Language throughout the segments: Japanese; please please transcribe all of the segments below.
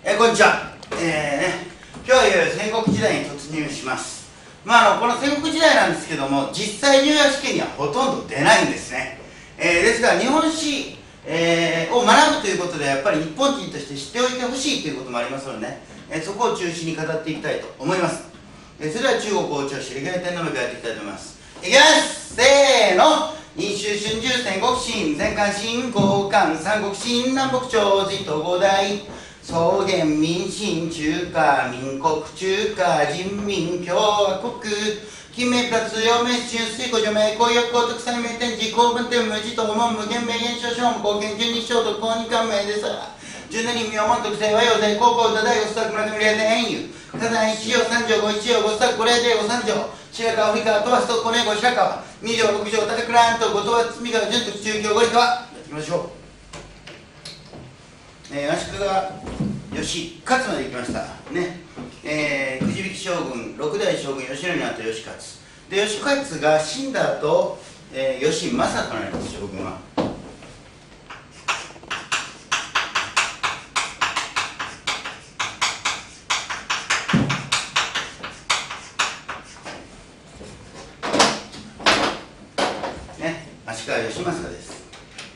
こんにちは。今日はいよいよ戦国時代に突入します。この戦国時代なんですけども、実際入社試験にはほとんど出ないんですね。ですが、日本史、を学ぶということで、やっぱり日本人として知っておいてほしいということもありますのでね、そこを中心に語っていきたいと思います。それでは中国王朝史歴代天皇の部やっていきたいと思います。いきます。せーの。殷周春秋戦国秦前漢秦後漢三国秦南北朝隋東五代草原民進中華民国中華人民共和国金明プラス陽明春水古除名公約皇徳祭明天智公文天無事東門無限名言少々貢献十二小徳公二冠名です十七人名門特性和洋勢高校歌大五スタック村上霊天変優火山一条三条五一条五スタック五霊帝五三条白川堀川飛ばすと小根五白川二条六条立倉と後藤は堤川順徳中京五里川やっていきましょう。足利義勝まで行きましたね。くじ引き将軍六代将軍吉宗の後義勝で義勝が死んだ後、義政となります将軍は。足利義政です。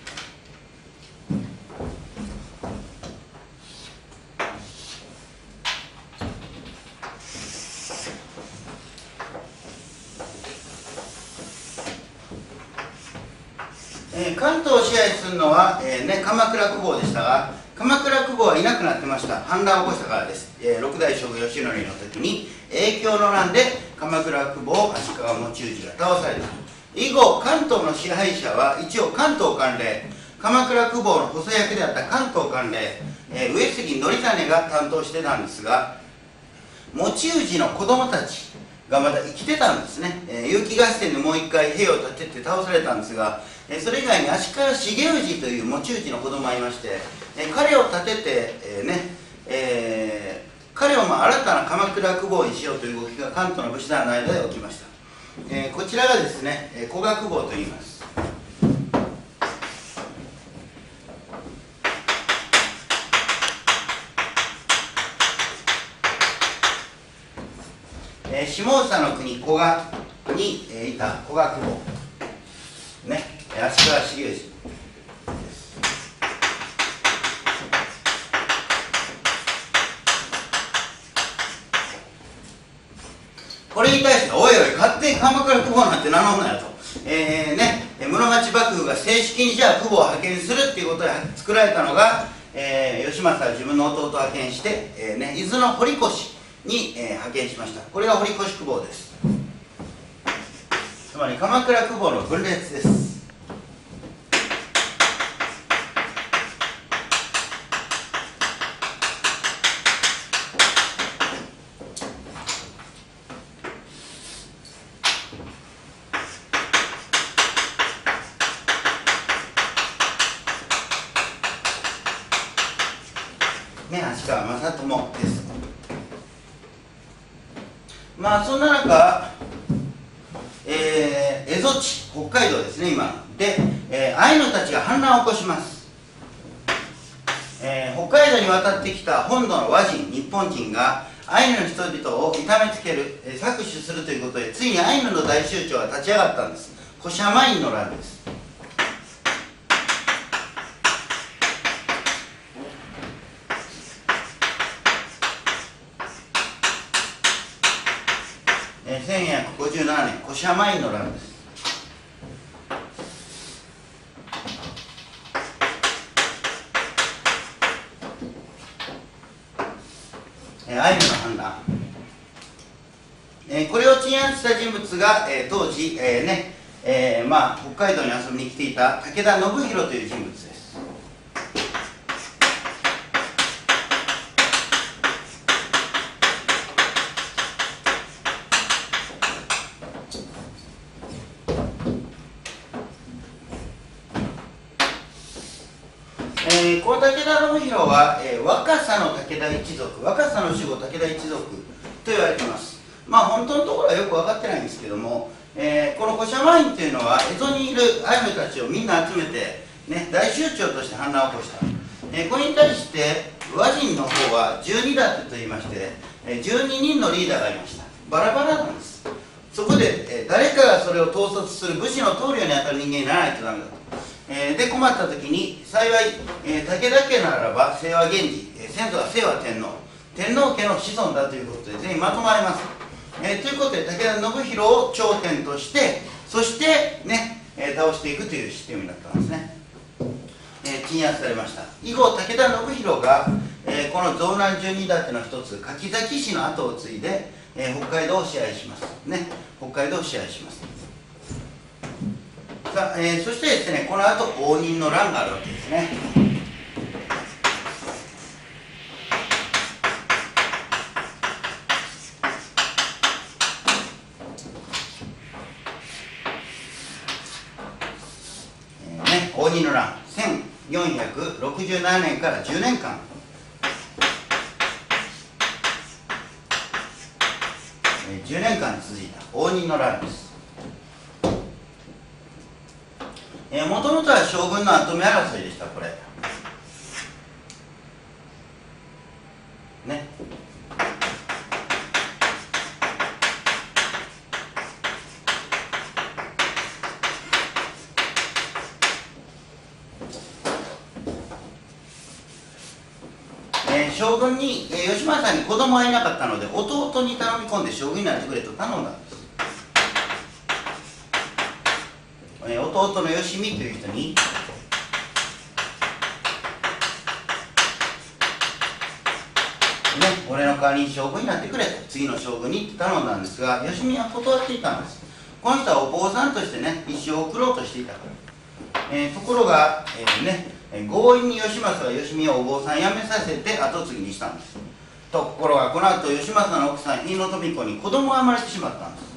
関東を支配するのは、鎌倉久保でしたが、鎌倉久保はいなくなってました。反乱を起こしたからです。六代将軍吉宗の時に永享の乱で鎌倉久保足利持氏が倒された。以後関東の支配者は一応関東管領鎌倉久保の補佐役であった関東管領、上杉憲実が担当してたんですが、持氏の子供たちがまだ生きてたんですね。結城合戦でもう一回兵を立てて倒されたんですが、それ以外に足利重氏という持氏の子供がいまして、彼を立てて、彼を新たな鎌倉久保にしようという動きが関東の武士団の間で起きました。こちらがですね、古賀久保と言います。下総の国古賀にいた古賀久保ね、足利重氏。これに対して、おいおい、勝手に鎌倉久保なんて名乗んなよと。室町幕府が正式にじゃあ久保を派遣するっていうことで作られたのが、義政は自分の弟を派遣して、伊豆の堀越に、派遣しました。これが堀越久保です。つまり鎌倉久保の分裂です。足利政友です。そんな中、蝦夷地、北海道ですね、今で、アイヌたちが反乱を起こします。北海道に渡ってきた本土の和人、日本人がアイヌの人々を痛めつける、搾取するということで、ついにアイヌの大酋長が立ち上がったんです。コシャマインの乱です。1457年、コシャマインの乱です。アイヌの反乱、これを鎮圧した人物が、当時、北海道に遊びに来ていた武田信弘という人物です。この武田信弘は、若狭の武田一族、若狭の守護武田一族と言われています。本当のところはよく分かってないんですけども、このコシャマインというのは蝦夷にいるアイヌたちをみんな集めて、大酋長として反乱を起こした。 これに対して倭人の方は12立てといいまして、12人のリーダーがいました。バラバラなんです。そこで、誰かがそれを統率する武士の棟梁にあたる人間にならないとダメだと。で困った時に幸い、武田家ならば清和源氏、先祖は清和天皇家の子孫だということで全員まとまれます。ということで武田信弘を頂点としてそしてね、倒していくというシステムになったんですね。鎮圧されました。以後武田信弘が、この増南12立ての一つ柿崎氏の後を継いで、北海道を支配しますね。北海道を支配します。さあ、そしてですね、この後応仁の乱があるわけですね。応仁の乱1467年から10年間10年間続いた応仁の乱です。もともとは将軍の跡目争いでした。これね。将軍に、義政に子供はいなかったので弟に頼み込んで将軍になってくれと頼んだんです。弟の義見という人に俺の代わりに将軍になってくれと次の将軍に頼んだんですが、義見は断っていたんです。この人はお坊さんとしてね一生を送ろうとしていたから、ところが、強引に義政が義見をお坊さん辞めさせて跡継ぎにしたんです。ところがこの後義政の奥さん日野富子に子供が生まれてしまったんです。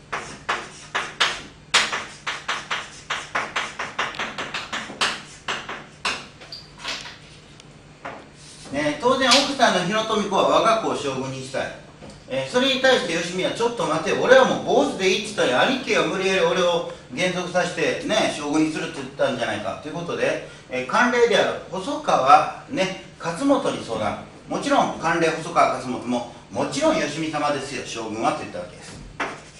当然奥さんの日野富子は我が子を将軍にしたい。それに対して義見はちょっと待て、俺はもう坊主でいいって言ったら兄貴は無理やり俺を減俗させてね将軍にするって言ったんじゃないかということで、慣例である細川ね勝元に相談。もちろん慣例細川勝元ももちろん義見様ですよ将軍はと言ったわけです。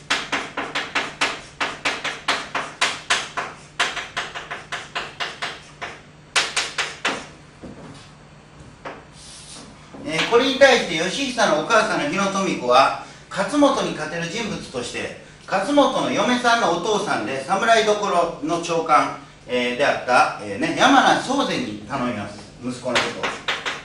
これに対して義久のお母さんの日野富子は勝元に勝てる人物として勝元の嫁さんのお父さんで侍所の長官、であった、山名宗全に頼みます。息子のことを。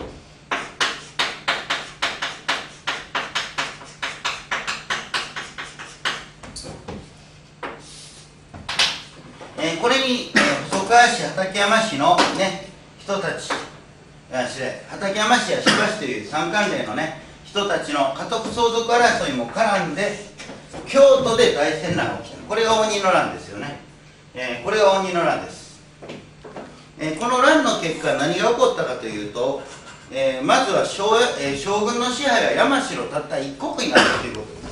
これに、細川市畠山市の、人たち畠山市や千葉市という三官令の人たちの家督相続争いも絡んで京都で大戦乱が起きた。これが応仁の乱ですよね。これが応仁の乱です。この乱の結果何が起こったかというと、まずは将軍の支配は山城たった一国になったということです。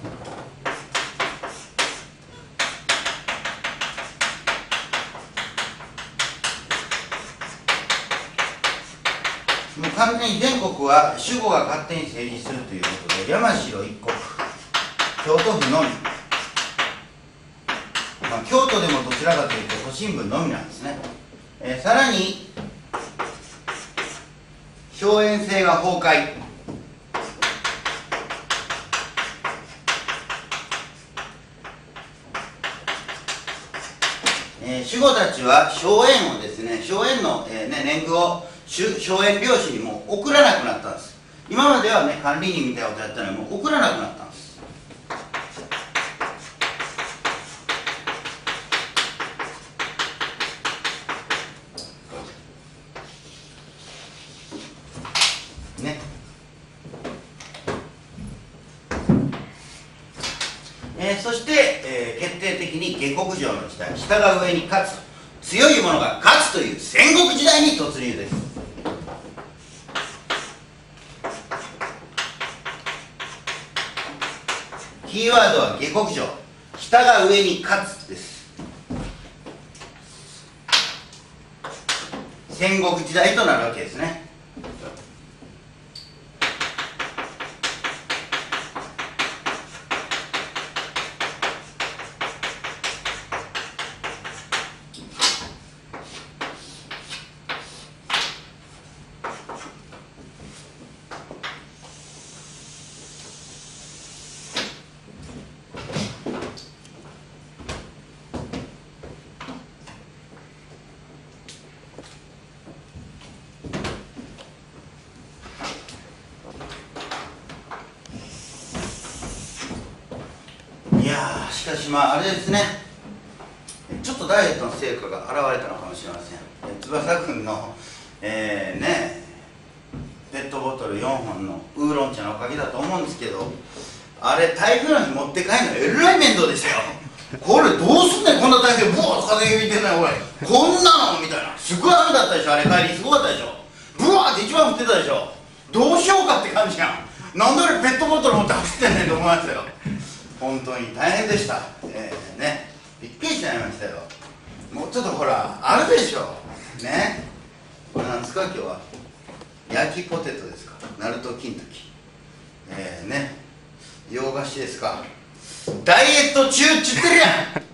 もう完全に全国は守護が勝手に政治するということで山城一国京都府のみ、京都でもどちらかというと都心部のみなんですね。さらに荘園制が崩壊。守護たちは荘園をですね荘園の、年貢を荘園領主にもう送らなくなったんです。今までは管理人みたいなことやったのにもう送らなくなったんです。そして、決定的に下克上の時代、下が上に勝つ、強い者が勝つという戦国時代に突入です。キーワードは下克上、下が上に勝つです。 戦国時代となるわけですね。いやー、しかしまああれですね、ちょっとダイエットの成果が現れたのかもしれません。翼くんのペットボトル4本のウーロン茶のおかげだと思うんですけど、あれ台風の日持って帰るのえらい面倒でしたよ。これどうすんねん、こんな台風ブワーッと風吹いてんねん、これこんなのみたいな、すごい雨だったでしょ、あれ帰りすごかったでしょ、ブワーって一番降ってたでしょ、どうしようかって感じやん。なんで俺ペットボトル持って走ってんねんと思いましたよ。本当に大変でした。びっくりしちゃいましたよ。もうちょっとほらあるでしょね。これなんですか今日は。焼きポテトですか、ナルト金時。洋菓子ですか。ダイエット中っちゅってるやん。